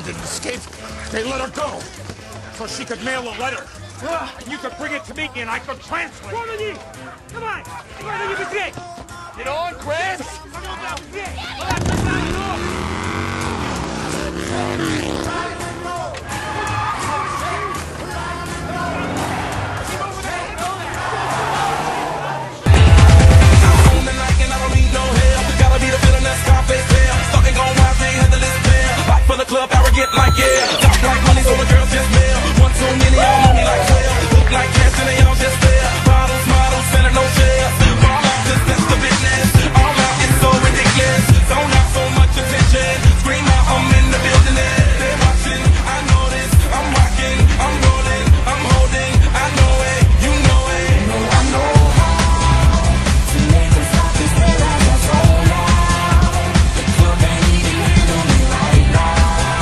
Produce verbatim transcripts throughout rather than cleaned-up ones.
girl didn't escape, they let her go. So she could mail a letter. And you could bring it to me and I could translate. Come on! Get on, Chris! Club arrogant like yeah, talk like money so the girls just mail. One too many, all on me like twelve. Look like cash and they all just there. Bottles, models, center no shares. All out, just that's the business. All out is so ridiculous. Don't have so much attention. Scream out, I'm in the building. They're watching, I know this. I'm rocking, I'm rolling, I'm holding. I know it, you know it. No, I know how to make them stop and realize I'm so loud. The club ain't even handle me right now.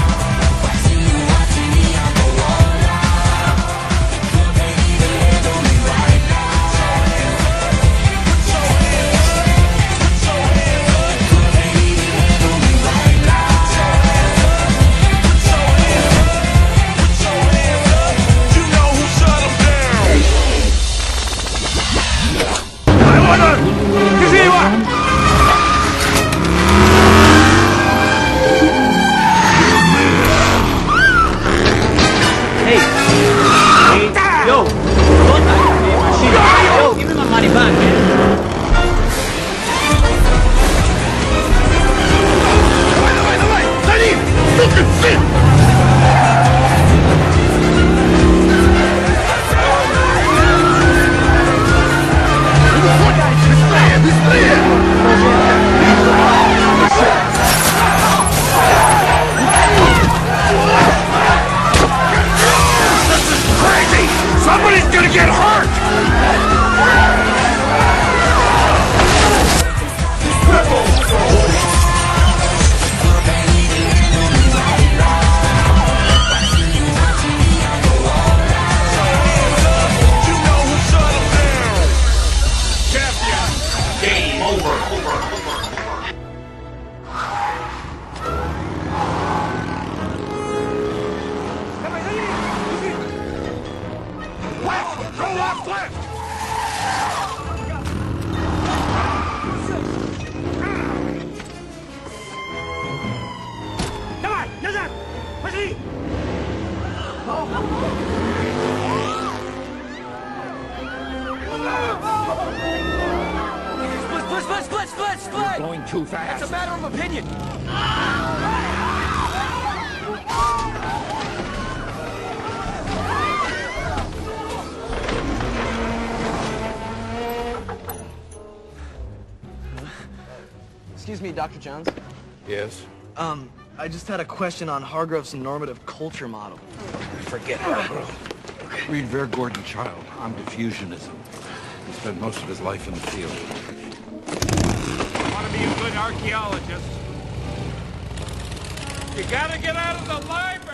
Split, split, split, split, split! You're going too fast. It's a matter of opinion. Excuse me, Doctor Jones. Yes? Um, I just had a question on Hargrove's normative culture model. Forget Hargrove. Okay. Read Ver Gordon Child on diffusionism. He spent most of his life in the field. Want to be a good archaeologist? You gotta get out of the library!